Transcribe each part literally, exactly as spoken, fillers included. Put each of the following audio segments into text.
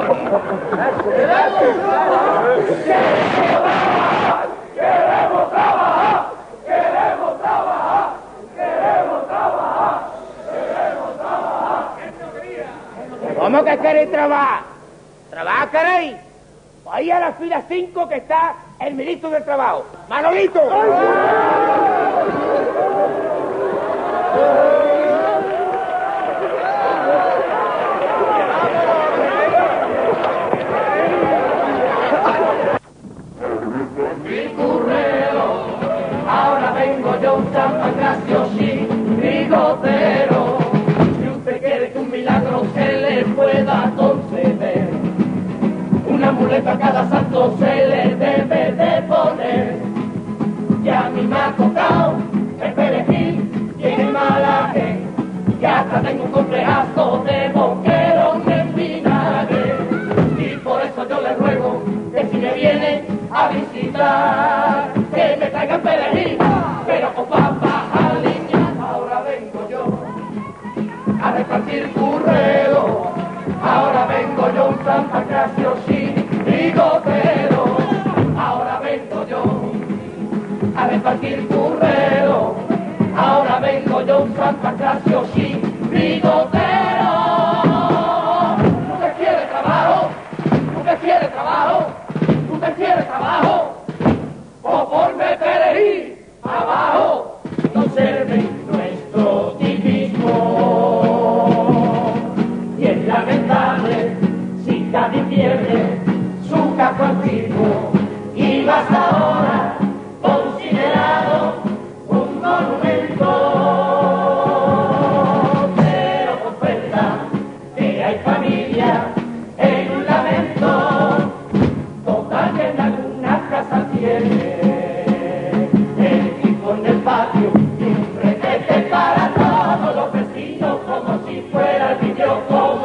¡Queremos trabajar! ¡Queremos trabajar! ¡Queremos trabajar! ¡Queremos trabajar! ¿Cómo que queréis trabajar? ¿Trabajar queréis? Ahí a la fila cinco que está el ministro del Trabajo. ¡Manolito! Mi currero, ahora vengo yo, San Pancracio, sí, bigotero. Si usted quiere que un milagro se le pueda conceder, un amuleto a cada santo se le debe de poner. Ya a mí me ha tocado el perejil, tiene mala fe, y hasta tengo un complejazo de boquero en vinagre. Y por eso yo le ruego que si me viene a visitar, que me traigan perejil, pero con papas aliñadas. Ahora vengo yo a repartir currero, ahora vengo yo un San Pancracio, sí, bigotero. Ahora vengo yo a repartir currero, ahora vengo yo un San Pancracio, sí, bigotero. ¿Usted quiere trabajo? ¿Usted quiere trabajo? ¿Usted quiere trabajo? O ponme perejil abajo, conserven nuestro tipismo. Y es lamentable si Cádiz pierde su casco antiguo y va hasta ahora considerado un monumento. Pero confesa que hay familia en un lamento, total que en algunas casas tiene el equipo en el patio y un retrete para todos los vecinos, como si fuera el video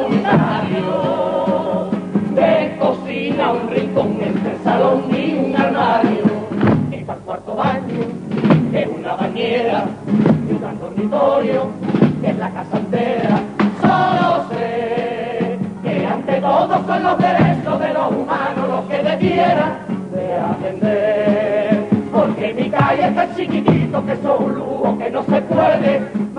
comunitario. De cocina un rincón entre el salón y un armario, está el cuarto baño, que es una bañera, y un gran dormitorio, que es la casa entera. Solo sé que ante todo son los derechos de los humanos los que debieran de atender, porque mi calle es tan chiquitito que eso es un lujo que no se puede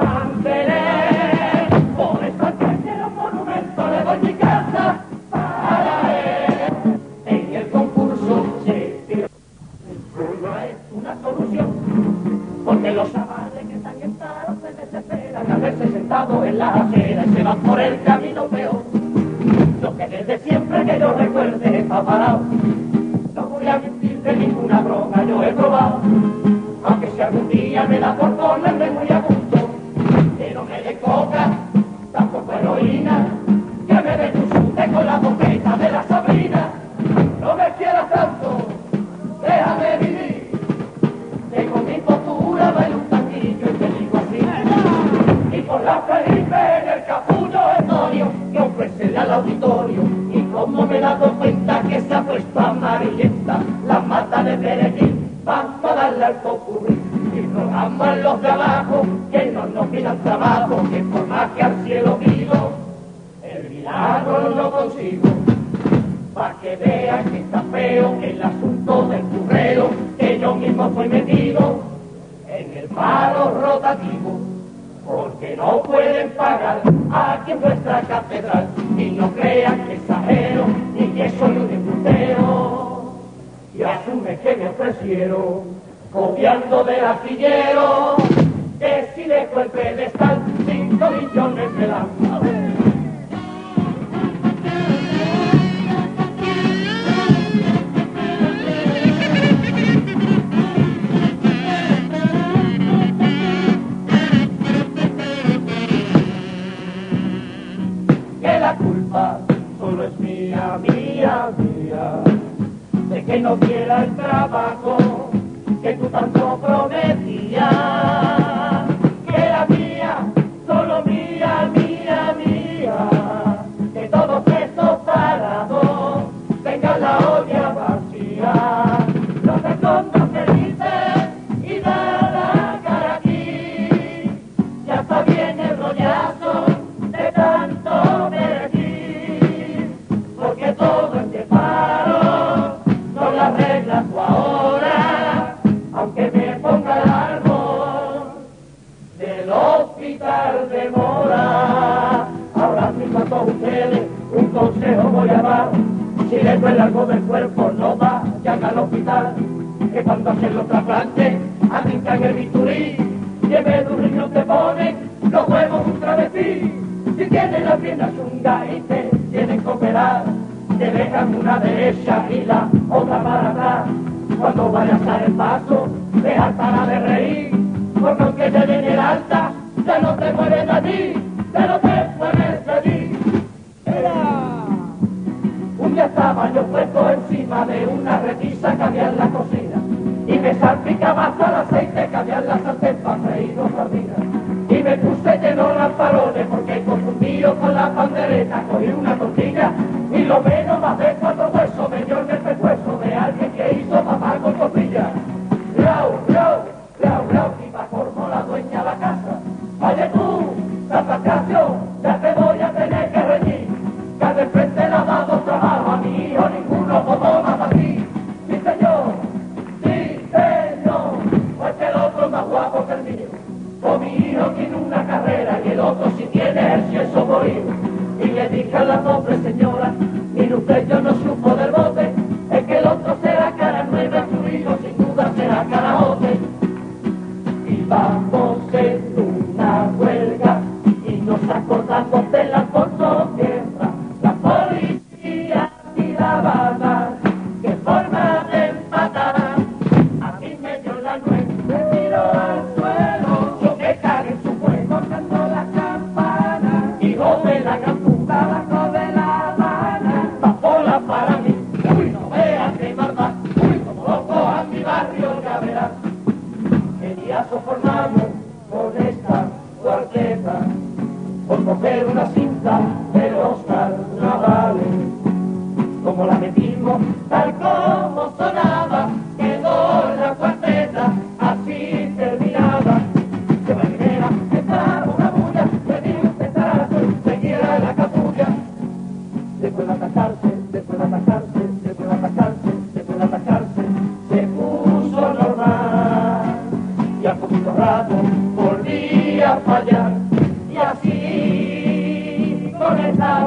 mantener. Por eso al que quiera un monumento le doy mi casa para él. En el concurso se tiró, no es una solución, porque los chavales que están en paro se desesperan al verse sentados en la acera y se van por el camino peor. Lo que desde siempre que yo recuerde está parado. No voy a mentir de ninguna droga, yo he probado, aunque si algún día me da por ponerme muy a gusto, que no me dé coca, tampoco heroína, que me dé un chute con la boqueta de la Sabrina. No me quieras tanto, déjame vivir, que con mi postura bailo un tanguillo y te digo así. Y por la Felipe en el capullo Antonio, que ofrecerle al auditorio, y como me he dado cuenta que se ha puesto amarillenta la mata de perejil, vamos a darle al popurrí. Y rogamos a los de abajo que no nos pidan trabajo, que por más que al cielo pido, el milagro no lo consigo. Pa' que vean que está feo el asunto del currero, que yo mismo fui metido en el paro rotativo, porque no pueden pagar aquí en nuestra catedral, y no crean que exagero, ni que soy un embustero, y asume que me ofrecieron, copiando del astillero, que si dejo el pedestal, cinco millones me dan. Que la culpa solo es mía, mía, mía, de que no quiera el trabajo que tú tanto prometías. Que la mía, solo mía, mía, mía, que todos estos parados tengan la olla vacía. No te escondas felices y da la cara aquí, ya está bien el rollazo de tanto perejil, porque consejo voy a dar. Si le duele algo del cuerpo, no vayan al hospital. Que cuando hacen los trasplantes, arrancan el bisturí. Y en vez de un riñón te ponen los huevos un travesti. Si tienes la pierna chunga y te tienen que operar, te dejan una derecha y la otra para atrás. Cuando vayas a dar el paso, deja para de reír. Porque aunque te den el alta, ya no te mueves de allí, ya no te mueves de allí. Un día estaba yo puesto encima de una repisa que había en la cocina y me salpicaba hasta el aceite que había en la sartén para freír los sardinas. Y me puse lleno de lamparones porque confundido con la pandereta cogí una tortilla y lo menos más de cuatro huesos me dio en el pescuezo de alguien que hizo papá con tortilla. Riau, riau, riau, riau, y pa' colmo la dueña de la casa. Oye tú, Santa Casio, ya te voy a tener que reñir, que de frente le ha dado trabajo a mi hijo, ninguno como más a ti. Sí señor, sí señor, pues que el otro es más guapo que el mío. O mi hijo tiene una carrera y el otro si tiene el cieso morido. Y le dije a la pobre señora, mire usted, yo no supo del bote, es que el otro será cara nueva, su hijo sin duda será carajote. Y vamos en una huelga y nos acordamos de la guerra, la policía y la Habana, que forma de empatar. A mí me dio la nuez, me tiró al suelo, yo me cagué en su juego tocando la campana. Hijo de la gran puta, bajo de la Habana, papola para mí, uy, no veas qué maldad, uy, como loco a mi barrio ya verás. Queríazo formamos con esta cuarteta, por coger una cinta del Oscar Navales. Como la metimos, tal como sonaba, quedó la cuarteta, así terminaba. De marinera estaba una bulla, le di un testarazo y seguía la capulla. Después de atacarse, después de atacarse, después de atacarse, después de atacarse, se puso normal. Y al poquito rato volvía a fallar. Y así, con esta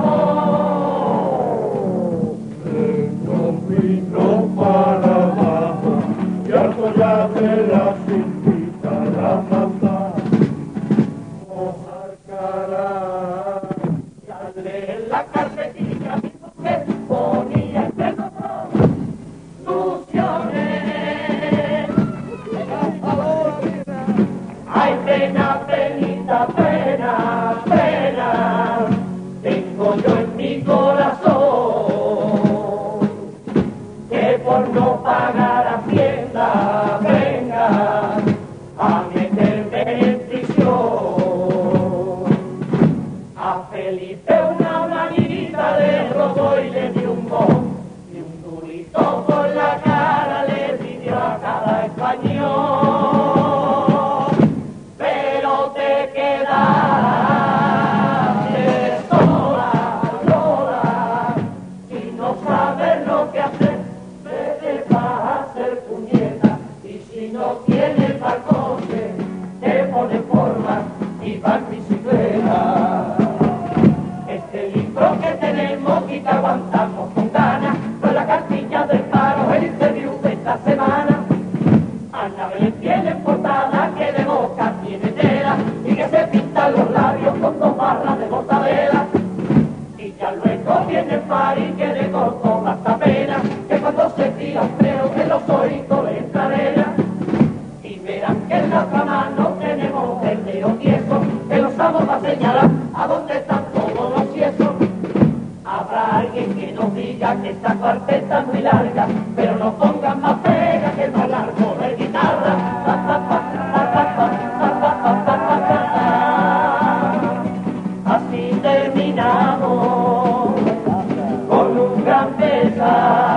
voz, vino, vino para abajo, y harto ya de la cintita la manda, mojar cara, y al leer la carpetilla mi mujer ponía entre los soluciones. Ay, pena, penita, pena, pena, tengo yo en mi corazón, que por no pagar Hacienda venga a meterme en prisión. A Felipe una manita le robó y le dio un mojón, y un durito por la cara le pidió a cada español. Este libro que tenemos y que aguantamos con ganas, con la cartilla del paro, el interview de esta semana. Ana Belén tiene portada que de boca tiene tela y que se pintan los labios con dos barras de mortadela. Y ya luego viene Fari que de corto basta pena, que cuando se tira un creo que los oídos le entra arena. Y verán que en la otra mano tenemos el dedo tieso, que los vamos a señalar a dónde están todos los ciesos. Habrá alguien que nos diga que esta cuarteta es muy larga, pero no pongan más pega que el más largo de guitarra. Pa, pa, pa, pa, pa, pa, pa, pa, pa, pa, pa. Así terminamos con un gran pesar.